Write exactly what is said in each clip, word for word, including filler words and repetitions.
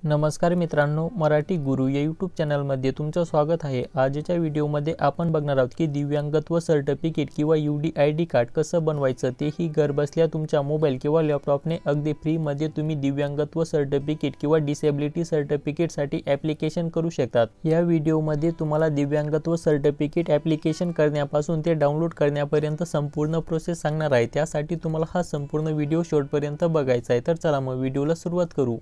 नमस्कार मित्रांनो, मराठी गुरु या यूट्यूब चॅनलमध्ये तुमचं स्वागत आहे। आजच्या व्हिडिओमध्ये आपण बघणार आहोत की दिव्यांगत्व सर्टिफिकेट किंवा U D I D card कसं बनवायचं, तेही घरबसल्या तुमच्या मोबाईल किंवा लॅपटॉपने अगदी फ्रीमध्ये तुम्ही दिव्यांगत्व सर्टिफिकेट किंवा डिसेबिलिटी सर्टिफिकेटसाठी ॲप्लिकेशन करू शकतात। या व्हिडिओमध्ये तुम्हाला दिव्यांगत्व सर्टिफिकेट ॲप्लिकेशन करण्यापासून ते डाउनलोड करण्यापर्यंत संपूर्ण प्रोसेस सांगणार आहे। त्यासाठी तुम्हाला हा संपूर्ण व्हिडिओ शेवटपर्यंत बघायचा आहे। तर चला मग व्हिडिओला सुरुवात करू।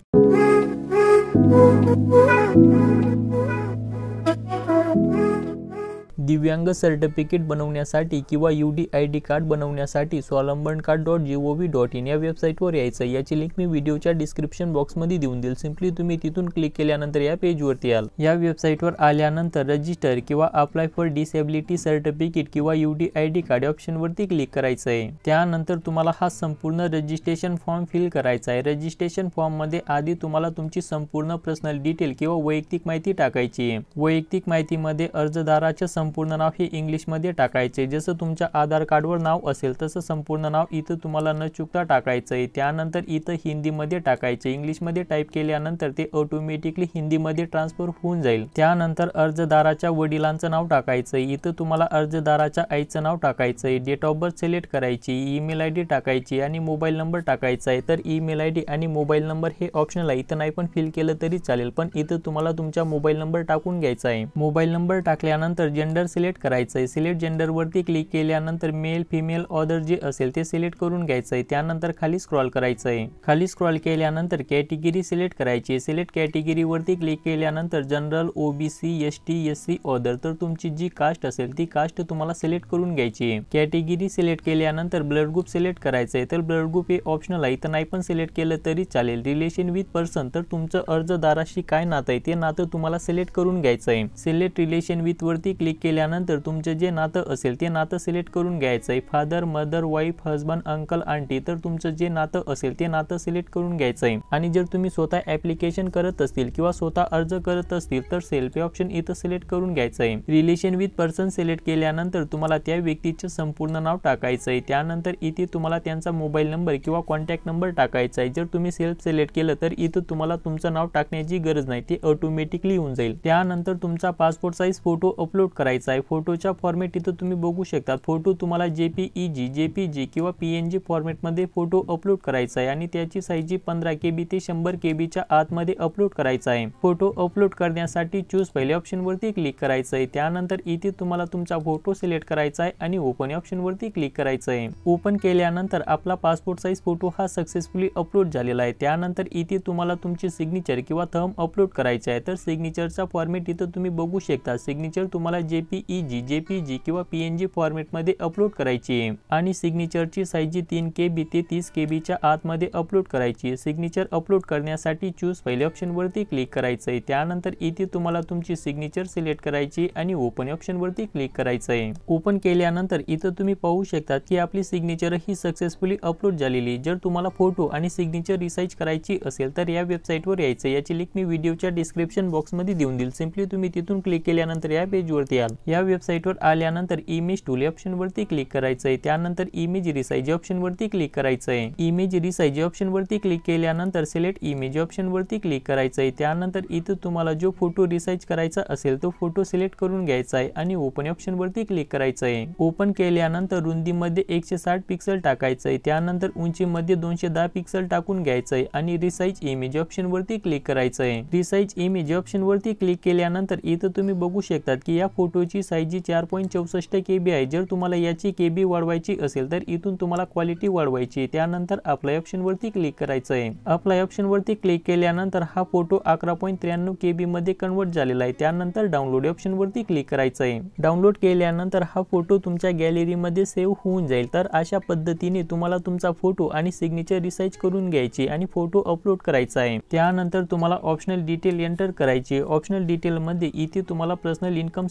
दिव्यांग सर्टिफिकेट बनवण्यासाठी किंवा U D I D card बनवण्यासाठी Swavlamban card dot G O V dot in या वेबसाईटवर यायचं। याची लिंक मी व्हिडिओच्या डिस्क्रिप्शन बॉक्समध्ये देऊन देईल। सिंपली तुम्ही तिथून क्लिक केल्यानंतर या पेजवरती याल। या वेबसाईटवर आल्यानंतर रजिस्टर किंवा अप्लाय फॉर डिसेबिलिटी सर्टिफिकेट किंवा U D I D card ऑप्शनवरती क्लिक करायचं आहे। त्यानंतर तुम्हाला हा संपूर्ण रजिस्ट्रेशन फॉर्म फिल करायचा आहे। रजिस्ट्रेशन फॉर्म मध्ये आधी तुम्हाला तुमची संपूर्ण पर्सनल डिटेल किंवा वैयक्तिक माहिती टाकायची आहे। वैयक्तिक माहितीमध्ये अर्जदाराचे संपूर्ण नाव हे इंग्लिश मध्ये टाकायचे। जसं तुमच्या आधार कार्डवर नाव असेल तसं संपूर्ण नाव इथं तुम्हाला न चुकता टाकायचं आहे। त्यानंतर इथं हिंदी मध्ये टाकायचे। इंग्लिश मध्ये टाइप केल्यानंतर ते ऑटोमॅटिकली हिंदी मध्ये ट्रान्सफर होऊन जाईल। त्यानंतर अर्जदाराच्या वडिलांचं नाव टाकायचं आहे। इथं तुम्हाला अर्जदाराच्या आईचं नाव टाकायचं आहे। डेट ऑफ बर्थ सिलेक्ट करायची, ईमेल आयडी टाकायची आणि मोबाईल नंबर टाकायचा आहे। तर ईमेल आयडी आणि मोबाईल नंबर हे ऑप्शनल आहे, इथं नाही पण फिल केलं तरी चालेल, पण इथं तुम्हाला तुमचा मोबाईल नंबर टाकून घ्यायचा आहे। मोबाईल नंबर टाकल्यानंतर जेंडर सिलेक्ट करायचं आहे। सिलेक्ट जेंडर वरती क्लिक केल्यानंतर मेल फिमेल ऑदर जे असेल ते सिलेक्ट करून घ्यायचं आहे। त्यानंतर खाली स्क्रॉल करायचं आहे। खाली स्क्रॉल केल्यानंतर कॅटेगरी सिलेक्ट करायची। सिलेक्ट कॅटेगरी वरती क्लिक केल्यानंतर general, OBC, ST, SC, other, तर तुमची जी कास्ट असेल ती कास्ट तुम्हाला सिलेक्ट करून घ्यायची आहे। कॅटेगरी सिलेक्ट केल्यानंतर ब्लड ग्रुप सिलेक्ट करायचं आहे। तर ब्लड ग्रुप हे ऑप्शनल आहे, तर नाही पण सिलेक्ट केलं तरी चालेल। रिलेशन विथ पर्सन, तर तुमचं अर्जदाराशी काय नातं आहे ते नातं तुम्हाला सिलेक्ट करून घ्यायचं आहे। सिलेक्ट रिलेशन विथ वरती क्लिक केल्यानंतर तुमचे जे नातं असेल ते नातं सिलेक्ट करून घ्यायचं आहे। Father, mother, wife, husband, uncle, aunty, तर तुमचं जे नातं असेल ते नातं सिलेक्ट करून घ्यायचं आहे। आणि जर तुम्ही स्वतः ॲप्लिकेशन करत असतील किंवा स्वतः अर्ज करत असतील तर सेल्फ हे ऑप्शन इथं सिलेक्ट करून घ्यायचं आहे। रिलेशन विथ पर्सन सिलेक्ट केल्यानंतर तुम्हाला त्या व्यक्तीचे संपूर्ण नाव टाकायचं आहे। त्यानंतर इथे तुम्हाला त्यांचा मोबाईल नंबर किंवा कॉन्टॅक्ट नंबर टाकायचा आहे। जर तुम्ही सेल्फ सिलेक्ट केलं तर इथं तुम्हाला तुमचं नाव टाकण्याची गरज नाही, ते ऑटोमॅटिकली होऊन जाईल। त्यानंतर तुमचा पासपोर्ट साईज फोटो अपलोड करायचा आहे। फोटोच्या फॉर्मेट इथं तुम्ही बघू शकता। फोटो तुम्हाला जेपीईजी, जेपीजी किंवा पीएनजी फॉर्मेट मध्ये फोटो अपलोड करायचा आहे आणि त्याची साईज पंधरा केबी ते शंभर केबी च्या आतमध्ये अपलोड करायचा आहे। फोटो अपलोड करण्यासाठी चूज पहिले ऑप्शन वरती क्लिक करायचं आहे। त्यानंतर इथे तुम्हाला तुमचा फोटो सिलेक्ट करायचा आहे आणि ओपन ऑप्शन वरती क्लिक करायचं आहे। ओपन केल्यानंतर आपला पासपोर्ट साईज फोटो हा सक्सेसफुली अपलोड झालेला आहे। त्यानंतर इथे तुम्हाला तुमची सिग्नेचर किंवा थंब अपलोड करायचे आहे। तर सिग्नेचरचा फॉर्मेट इथं तुम्ही बघू शकता। सिग्नेचर तुम्हाला जेपीईजी, जेपीजी किंवा पीएनजी फॉर्मेट मध्ये अपलोड करायची आहे आणि सिग्नेचरची साईज तीन केबी ते तीस केबी च्या आतमध्ये अपलोड करायची आहे। सिग्नेचर अपलोड करण्यासाठी चूज पहिले ऑप्शन वरती क्लिक करायचं आहे। त्यानंतर इथे तुम्हाला तुमची सिग्नेचर सिलेक्ट करायची आणि ओपन ऑप्शन वरती क्लिक करायचं आहे। ओपन केल्यानंतर इथं तुम्ही पाहू शकता की आपली सिग्नेचर ही सक्सेसफुली अपलोड झालेली। जर तुम्हाला फोटो आणि सिग्नेचर रिसाइज करायची असेल तर या वेबसाईटवर यायचं। याची लिंक मी व्हिडिओच्या डिस्क्रिप्शन बॉक्स मध्ये देऊन देईल। सिंपली तुम्ही तिथून क्लिक केल्यानंतर या पेजवरती याल। या वेबसाईटवर आल्यानंतर इमेज टूल ऑप्शन वरती क्लिक करायचं आहे। त्यानंतर इमेज रिसाइज ऑप्शन वरती क्लिक करायचं आहे। इमेज रिसाइज ऑप्शन वरती क्लिक केल्यानंतर सिलेक्ट इमेज ऑप्शन वरती क्लिक करायचं आहे। त्यानंतर इथे तुम्हाला जो फोटो रिसाइज करायचा असेल तो फोटो सिलेक्ट करून घ्यायचा आहे आणि ओपन ऑप्शन वरती क्लिक करायचं आहे। ओपन केल्यानंतर रुंदीमध्ये एकशे साठ पिक्सल टाकायचं आहे। त्यानंतर उंचीमध्ये दोनशे दहा पिक्सल टाकून घ्यायचं आहे आणि रिसाइज इमेज ऑप्शन वरती क्लिक करायचं आहे। रिसाइज इमेज ऑप्शन वरती क्लिक केल्यानंतर इथे तुम्ही बघू शकता की या फोटोची साईज चार पॉईंट चौसष्ट केबी आहे। जर तुम्हाला याची केबी वाढवायची असेल तर इथून तुम्हाला क्वालिटी वाढवायची। त्यानंतर अप्लाय ऑप्शन वरती क्लिक करायचं आहे। अप्लाय ऑप्शन वरती क्लिक केल्यानंतर हा फोटो अकरा पॉईंट त्र्याण्णव केबी मध्ये कन्वर्ट झालेला आहे। त्यानंतर डाउनलोड ऑप्शन वरती क्लिक करायचं आहे। डाउनलोड केल्यानंतर हा फोटो तुमच्या गॅलरी मध्ये सेव्ह होऊन जाईल। तर अशा पद्धतीने तुम्हाला तुमचा फोटो आणि सिग्नेचर रिसाइज करून घ्यायची आणि फोटो अपलोड करायचा आहे। त्यानंतर तुम्हाला ऑप्शनल डिटेल एंटर करायची। ऑप्शनल डिटेल मध्ये इथे तुम्हाला पर्सनल इन्कम सिलेक्ट करायची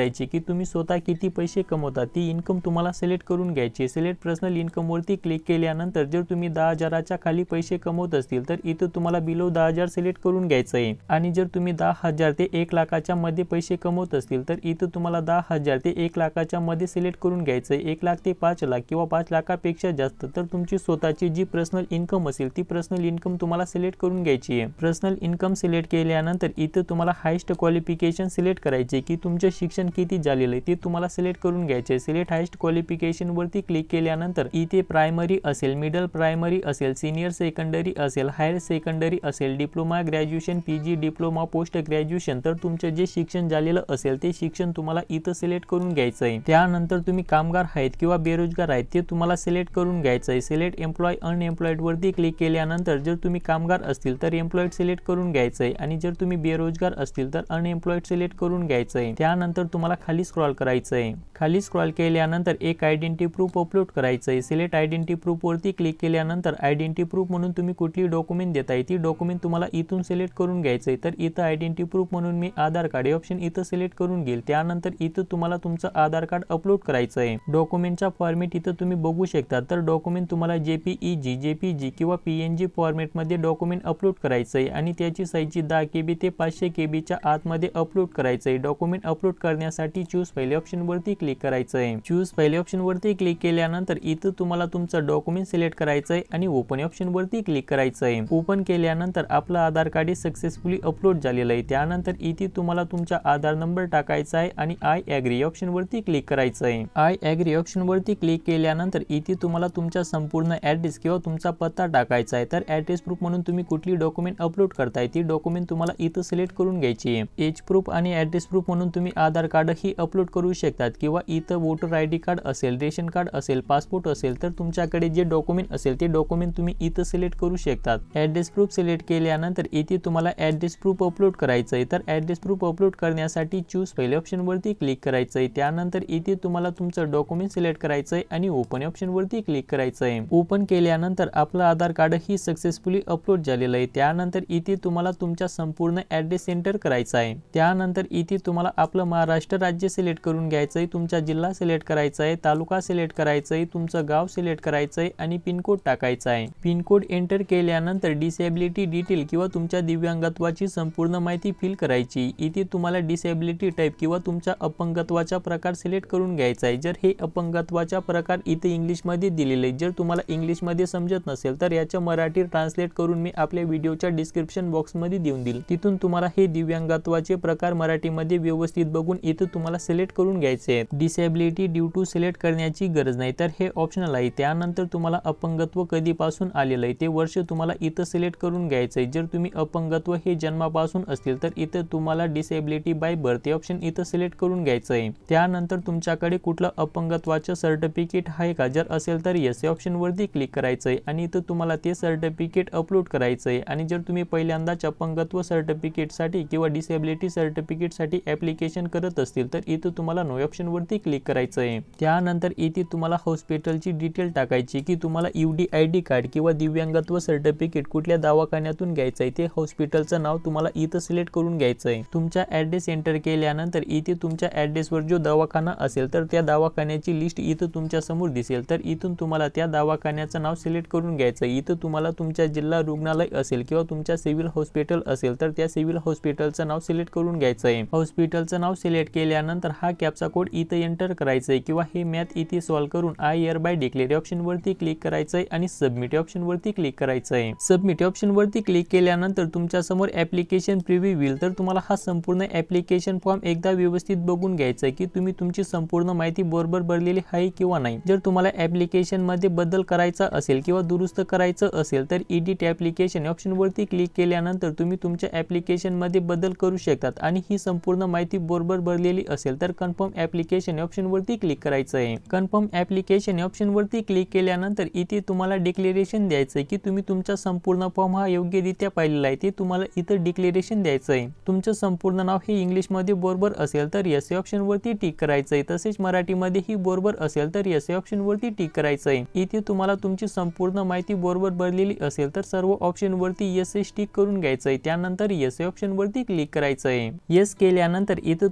करायची की तुम्ही स्वतः किती पैसे कमवता, ती इन्कम तुम्हाला सिलेक्ट करून घ्यायची। सिलेक्ट पर्सनल इन्कम वरती क्लिक केल्यानंतर जर तुम्ही दहा हजाराच्या खाली पैसे कमवत असतील तर इथं तुम्हाला बिलो दहा हजार सिलेक्ट करून घ्यायचं आहे। आणि जर तुम्ही दहा हजार ते एक लाखाच्या मध्ये पैसे कमवत असतील तर इथं तुम्हाला दहा हजार ते एक लाखाच्या मध्ये सिलेक्ट करून घ्यायचं आहे। एक लाख ते पाच लाख किंवा पाच लाखापेक्षा जास्त तर तुमची स्वतःची जी पर्सनल इन्कम असेल ती पर्सनल इन्कम तुम्हाला सिलेक्ट करून घ्यायची आहे। पर्सनल इन्कम सिलेक्ट केल्यानंतर इथं तुम्हाला हायेस्ट क्वालिफिकेशन सिलेक्ट करायचे की तुमचे शिक्षण किती झालेलं आहे ते तुम्हाला सिलेक्ट करून घ्यायचे। सिलेक्ट हायेस्ट क्वालिफिकेशन वरती क्लिक केल्यानंतर इथे प्रायमरी असेल, मिडल प्रायमरी असेल, सिनियर सेकंडरी असेल, हायर सेकंडरी असेल, diploma, graduation, PG, diploma, post graduation तर तुमचे जे शिक्षण झालेलं असेल ते शिक्षण तुम्हाला इथं सिलेक्ट करून घ्यायचं आहे। त्यानंतर तुम्ही कामगार आहेत किंवा बेरोजगार आहेत ते तुम्हाला सिलेक्ट करून घ्यायचं आहे। सिलेक्ट एम्प्लॉय अनएम्प्लॉयड वरती क्लिक केल्यानंतर जर तुम्ही कामगार असतील तर एम्प्लॉयड सिलेक्ट करून घ्यायचं आहे आणि जर तुम्ही बेरोजगार असतील तर अनएम्प्लॉयड सिलेक्ट करून घ्यायचं आहे। त्यानंतर तुम्हाला खाली स्क्रॉल करायचं आहे। खाली स्क्रॉल केल्यानंतर एक आयडेंटिटी प्रूफ अपलोड करायचं आहे। सिलेक्ट आयडेंटिटी प्रूफ वरती क्लिक केल्यानंतर आयडेंटिटी प्रूफ म्हणून तुम्ही कुठली डॉक्युमेंट देताय ती डॉक्युमेंट तुम्हाला इथून सिलेक्ट करून घ्यायचं आहे। तर इथं आयडेंटिटी प्रूफ म्हणून मी आधार कार्ड हे ऑप्शन इथं सिलेक्ट करून घेईल। त्यानंतर इथं तुम्हाला तुमचं आधार कार्ड अपलोड करायचं आहे। डॉक्युमेंटचा फॉर्मेट इथं तुम्ही बघू शकता तर डॉक्युमेंट तुम्हाला जेपीईजी, जेपीजी किंवा पीएनजी फॉर्मेट मध्ये डॉक्युमेंट अपलोड करायचं आहे आणि त्याची साईज दहा केबी ते पाचशे केबी च्या आतमध्ये अपलोड करायचं आहे। डॉक्युमेंट अपलोड करण्यासाठी चूज फाईल ऑप्शन वरती क्लिक करायचं आहे। चूज फाईल ऑप्शन वरती क्लिक केल्यानंतर इथं तुम्हाला तुमचं डॉक्युमेंट सिलेक्ट करायचं आहे आणि ओपन ऑप्शन वरती क्लिक करायचं आहे। ओपन केल्यानंतर आपलं आधार कार्ड सक्सेसफुली अपलोड झालेलं आहे। त्यानंतर इथे तुम्हाला तुमचा आधार नंबर टाकायचा आहे आणि आय ॲग्री ऑप्शन वरती क्लिक करायचं आहे। आय ॲग्री ऑप्शन वरती क्लिक केल्यानंतर इथे तुम्हाला तुमचा संपूर्ण ऍड्रेस किंवा तुमचा पत्ता टाकायचा आहे। तर ऍड्रेस प्रूफ म्हणून तुम्ही कुठली डॉक्युमेंट अपलोड करताय ती डॉक्युमेंट तुम्हाला इथं सिलेक्ट करून घ्यायची आहे। एज प्रूफ आणि ऍड्रेस प्रूफ म्हणून तुम्ही आधार कार्ड ही अपलोड करू शकतात किंवा इथं वोटर आयडी कार्ड असेल, रेशन कार्ड असेल, पासपोर्ट असेल तर तुमच्याकडे जे डॉक्युमेंट असेल ते डॉक्युमेंट तुम्ही इथं सिलेक्ट करू शकतात। ऍड्रेस प्रूफ सिलेक्ट केल्यानंतर इथे तुम्हाला ऍड्रेस प्रूफ अपलोड करायचं आहे। तर ऍड्रेस प्रूफ अपलोड करण्यासाठी चूज फाईल ऑप्शन वरती क्लिक करायचं आहे। त्यानंतर इथे तुम्हाला तुमचं डॉक्युमेंट सिलेक्ट करायचं आहे आणि ओपन ऑप्शन वरती क्लिक करायचं आहे। ओपन केल्यानंतर आपलं आधार कार्ड ही सक्सेसफुली अपलोड झालेलं आहे। त्यानंतर इथे तुम्हाला तुमचा संपूर्ण ऍड्रेस एंटर करायचा आहे। त्यानंतर इथे तुम्हाला आपलं महाराष्ट्र राज्य सिलेक्ट करून घ्यायचं आहे, तुमचा जिल्हा सिलेक्ट करायचा आहे, तालुका सिलेक्ट करायचा आहे, तुमचं गाव सिलेक्ट करायचं आहे आणि पिनकोड टाकायचा आहे। पिनकोड एंटर केल्यानंतर डिसेबिलिटी डिटेल किंवा तुमच्या दिव्यांगत्वाची संपूर्ण माहिती फिल करायची। इथे तुम्हाला डिसेबिलिटी टाइप किंवा तुमच्या अपंगत्वाचा प्रकार सिलेक्ट करून घ्यायचा आहे। जर हे अपंगत्वाचा प्रकार इथे इंग्लिश मध्ये दिलेले आहे, जर तुम्हाला इंग्लिश मध्ये समजत नसेल तर याच्या मराठी ट्रान्सलेट करून मी आपल्या व्हिडिओच्या डिस्क्रिप्शन बॉक्स मध्ये देऊन देईल। तिथून तुम्हाला हे दिव्यांगत्वाचे प्रकार मराठी मध्ये व्यवस्थित बघून इथे तुम्हाला सिलेक्ट करून घ्यायचे आहे। डिसेबिलिटी ड्यू टू सिलेक्ट करण्याची गरज नाही तर हे ऑप्शनल आहे। त्यानंतर तुम्हाला अपंगत्व कधीपासून आलेलं आहे ते वर्ष तुम्हाला इथं सिलेक्ट करून घ्यायचं आहे। जर तुम्ही अपंगत्व हे जन्मापासून असतील तर इथं तुम्हाला डिसेबिलिटी बाय बर्थ हे ऑप्शन इथं सिलेक्ट करून घ्यायचं आहे। त्यानंतर तुमच्याकडे कुठलं अपंगत्वाचं सर्टिफिकेट आहे का, जर असेल तर येस या ऑप्शन वरती क्लिक करायचं आहे आणि इथं तुम्हाला ते सर्टिफिकेट अपलोड करायचं आहे। आणि जर तुम्ही पहिल्यांदाच अपंगत्व सर्टिफिकेट साठी किंवा डिसेबिलिटी सर्टिफिकेट साठी ऍप्लिकेशन करत असतील तर इथं तुम्हाला नो ऑप्शन वरती क्लिक करायचं आहे। त्यानंतर इथे तुम्हाला हॉस्पिटलची डिटेल टाकायची की तुम्हाला यूडीआयडी कार्ड किंवा दिव्यांगत्व सर्टिफिकेट कुठल्या दवाखान्यातून घ्यायचं आहे ते हॉस्पिटलचं नाव तुम्हाला इथं सिलेक्ट करून घ्यायचं आहे। तुमचा ऍड्रेस एंटर केल्यानंतर इथे तुमच्या ऍड्रेसवर जो दवाखाना असेल तर त्या दवाखान्याची लिस्ट इथं तुमच्या समोर दिसेल। तर इथून तुम्हाला त्या दवाखान्याचं नाव सिलेक्ट करून घ्यायचं आहे। इथं तुम्हाला तुमच्या जिल्हा रुग्णालय असेल किंवा तुमच्या सिव्हिल हॉस्पिटल असेल तर त्या सिव्हिल हॉस्पिटलचं नाव सिलेक्ट करून घ्यायचं आहे। हॉस्पिटलचं नाव सिलेक्ट केल्यानंतर हा कॅप्चा कोड इथं एंटर करायचा आहे किंवा हे मॅथ इथे सॉल्व्ह करून I hereby declare option वरती क्लिक करायचं आहे आणि सबमिट ऑप्शन वरती क्लिक करायचं आहे। सबमिट ऑप्शन वरती क्लिक केल्यानंतर तुमच्या समोर ऍप्लिकेशन प्रिव्ह्यू होईल। तर तुम्हाला हा संपूर्ण ऍप्लिकेशन फॉर्म एकदा व्यवस्थित बघून घ्यायचा आहे की तुम्ही तुमची संपूर्ण माहिती बरोबर भरलेली आहे किंवा नाही। जर तुम्हाला ऍप्लिकेशन मध्ये बदल करायचा असेल किंवा दुरुस्त करायचं असेल तर एडिट ऍप्लिकेशन ऑप्शन वरती क्लिक केल्यानंतर तुम्ही तुमच्या ऍप्लिकेशन मध्ये बदल करू शकतात आणि ही संपूर्ण माहिती बरोबर भरलेली असेल तर कन्फर्म ऍप्लिकेशन ऑप्शन वरती क्लिक करायचं आहे। कन्फर्म ऍप्लिकेशन ऑप्शन वरती क्लिक केल्यानंतर इथे तुम्हाला डिक्लेरेशन द्यायचं आहे की तुम्ही तुमचा संपूर्ण फॉर्म हा योग्यरित्या पाहिलेला आहे ते तुम्हाला इथं डिक्लेरेशन द्यायचं आहे। तुमचं संपूर्ण नाव हे इंग्लिश मध्ये बरोबर असेल तर यस या ऑप्शन वरती टिक करायचं आहे, तसेच मराठी मध्ये ही बरोबर असेल तर यस या ऑप्शन वरती टिक करायचं आहे। इथे तुम्हाला तुमची संपूर्ण माहिती बरोबर भरलेली असेल तर सर्व ऑप्शन वरती यस टिक करून घ्यायचं आहे। त्यानंतर यस या ऑप्शन वरती क्लिक करायचं आहे। यस केल्यानंतर इथं तुम्ही बघू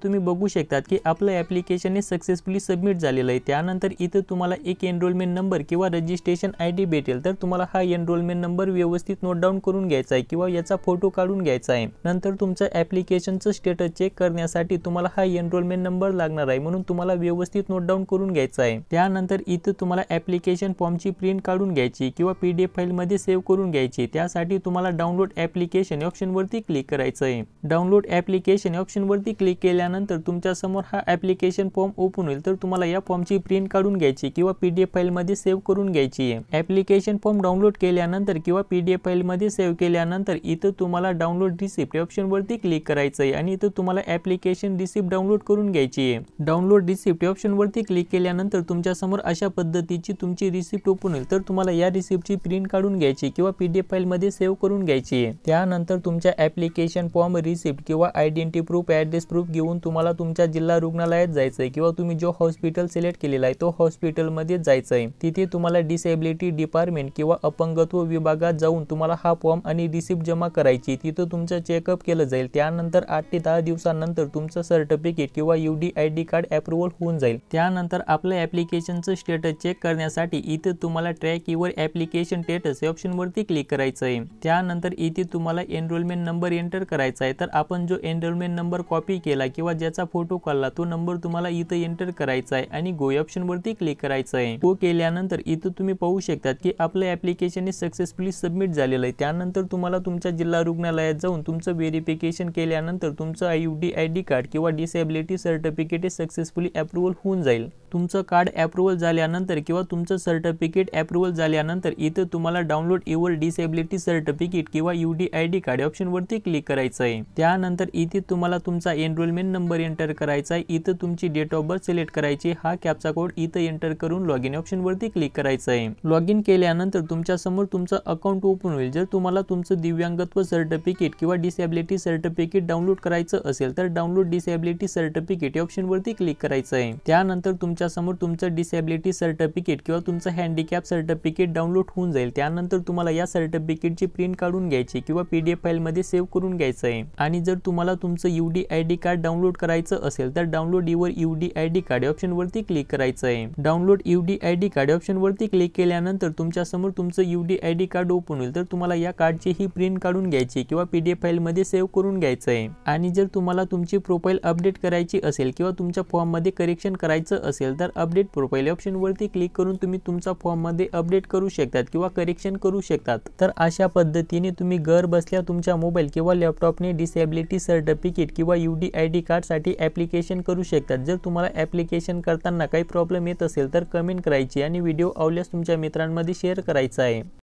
बघू शकतात की आपलं ॲप्लिकेशन हे सक्सेसफुली सबमिट झालेलं आहे। त्यानंतर इथं तुम्हाला एक एनरोलमेंट नंबर किंवा रजिस्ट्रेशन आय डी भेटेल, तर तुम्हाला हा एनरोलमेंट नंबर व्यवस्थित नोट डाऊन करून घ्यायचा आहे किंवा याचा फोटो काढून घ्यायचा आहे। नंतर तुमचं ॲप्लिकेशनचं स्टेटस चेक करण्यासाठी तुम्हाला हा एनरोलमेंट नंबर लागणार आहे, म्हणून तुम्हाला व्यवस्थित नोट डाऊन करून घ्यायचा आहे। त्यानंतर इथं तुम्हाला ॲप्लिकेशन फॉर्मची प्रिंट काढून घ्यायची किंवा पीडीएफ फाईलमध्ये सेव्ह करून घ्यायची। त्यासाठी तुम्हाला डाउनलोड ॲप्लिकेशन या ऑप्शनवरती क्लिक करायचं आहे। डाउनलोड ॲप्लिकेशन या ऑप्शनवरती क्लिक केल्यानंतर तुमच्या समोर हा ॲप्लिकेशन फॉर्म ओपन होईल, तर तुम्हाला या फॉर्मची प्रिंट काढून घ्यायची किंवा पीडीएफ फाईलमध्ये सेव्ह करून घ्यायची आहे। ॲप्लिकेशन फॉर्म डाउनलोड केल्यानंतर किंवा पीडीएफ फाईलमध्ये सेव्ह केल्यानंतर इथं तुम्हाला डाउनलोड रिसिप्ट या ऑप्शनवरती क्लिक करायचं आहे आणि इथं तुम्हाला ॲप्लिकेशन रिसिप्ट डाउनलोड करून घ्यायची आहे। डाउनलोड रिसिप्ट या ऑप्शनवरती क्लिक केल्यानंतर तुमच्या समोर अशा पद्धतीची तुमची रिसिप्ट ओपन होईल, तर तुम्हाला या रिसिप्टची प्रिंट काढून घ्यायची किंवा पीडीएफ फाईलमध्ये सेव्ह करून घ्यायची आहे। त्यानंतर तुमच्या ॲप्लिकेशन फॉर्म, रिसिप्ट किंवा आयडेंटिटी प्रूफ, ॲड्रेस प्रूफ घेऊन तुम्हाला तुमच्या जिल्हा रुग्णालयात जायचं आहे किंवा तुम्ही जो हॉस्पिटल सिलेक्ट केलेला आहे तो हॉस्पिटलमध्ये जायचं आहे। तिथे तुम्हाला डिसेबिलिटी डिपार्टमेंट किंवा अपंगत्व विभागात जाऊन तुम्हाला हा फॉर्म आणि रिसिप्ट जमा करायची। तिथं तुमचं चेकअप केलं जाईल। त्यानंतर आठ ते दहा दिवसांनंतर तुमचं सर्टिफिकेट किंवा यूडीआयडी कार्ड अप्रूव्हल होऊन जाईल। त्यानंतर आपलं ॲप्लिकेशनचं स्टेटस चेक करण्यासाठी इथे तुम्हाला ट्रॅक युअर ॲप्लिकेशन स्टेटस या ऑप्शनवरती क्लिक करायचं आहे। त्यानंतर इथे तुम्हाला एनरोलमेंट नंबर एंटर करायचा आहे, तर आपण जो एनरोलमेंट नंबर कॉपी केला किंवा ज्याचा फोटो काढला तो नंबर तुम्हाला इथे एंटर करायचा आहे आणि गो या ऑप्शनवरती क्लिक करायचं आहे। गो केल्यानंतर इथे तुम्ही पाहू शकतात की आपलं ॲप्लिकेशन हे सक्सेसफुली सबमिट झालेलं आहे। त्यानंतर तुम्हाला तुमच्या जिल्हा रुग्णालयात जाऊन तुमचं व्हेरिफिकेशन केल्यानंतर तुमचं यूडीआयडी कार्ड किंवा डिसेबिलिटी सर्टिफिकेट हे सक्सेसफुली अप्रूव्हल होऊन जाईल। तुमचं कार्ड अप्रूव्हल झाल्यानंतर किंवा तुमचं सर्टिफिकेट अप्रूव्हल झाल्यानंतर इथं तुम्हाला डाउनलोड युअर डिसेबिलिटी सर्टिफिकेट किंवा यूडीआयडी कार्ड ऑप्शनवरती क्लिक करायचं आहे। त्यानंतर इथे तुम्हाला तुमचा एनरोलमेंट नंबर एंटर करायचा आहे। इथं तुमची डेट ऑफ बर्थ सिलेक्ट करायची, हा कॅप्चा कोड इथं एंटर करून लॉग इन ऑप्शनवरती क्लिक करायचं आहे। लॉग इन केल्यानंतर तुमच्या समोर तुमचं अकाउंट ओपन होईल। जर तुम्हाला तुमचं दिव्यांगत्व सर्टिफिकेट किंवा डिसेबिलिटी सर्टिफिकेट डाउनलोड करायचं असेल तर डाउनलोड डिसेबिलिटी सर्टिफिकेट या ऑप्शनवरती क्लिक करायचं आहे। त्यानंतर तुमच्या समोर तुमचं डिसेबिलिटी सर्टिफिकेट किंवा तुमचं हँडिकॅप सर्टिफिकेट डाउनलोड होऊन जाईल। त्यानंतर तुम्हाला या सर्टिफिकेटची प्रिंट काढून घ्यायची किंवा पीडीएफ फाईलमध्ये सेव्ह करून घ्यायचं आहे। आणि जर तुम्हाला तुमचं यूडीआयडी कार्ड डाउनलोड करायचं असेल तर डाउनलोड युअर यूडीआयडी कार्ड ऑप्शनवरती क्लिक करायचं आहे। डाउनलोड यूडीआयडी कार्ड ऑप्शनवरती क्लिक केल्यानंतर तुमच्या समोर तुमचं यूडीआयडी कार्ड ओपन होईल, तर तुम्हाला या कार्डची ही प्रिंट काढून घ्यायची किंवा पीडीएफ फाईलमध्ये सेव्ह करून घ्यायचं आहे। आणि जर तुम्हाला तुमची प्रोफाईल अपडेट करायची असेल किंवा तुमच्या फॉर्ममध्ये करेक्शन करायचं असेल तर अपडेट प्रोफाईल ऑप्शनवरती क्लिक करून तुम्ही तुमचा फॉर्ममध्ये अपडेट करू शकतात किंवा करेक्शन करू शकतात। तर अशा पद्धतीने तुम्ही घर बसल्या तुमच्या मोबाईल किंवा लॅपटॉपने डिसेबिलिटी सर्टिफिकेट किंवा यूडीआयडी कार्डसाठी ॲप्लिकेशन करू शकतात। जर तुम्हाला ॲप्लिकेशन करताना काही प्रॉब्लेम येत असेल तर कमेंट करायची आणि व्हिडिओ आवडल्यास तुमच्या मित्रांमध्ये शेअर करायचा आहे।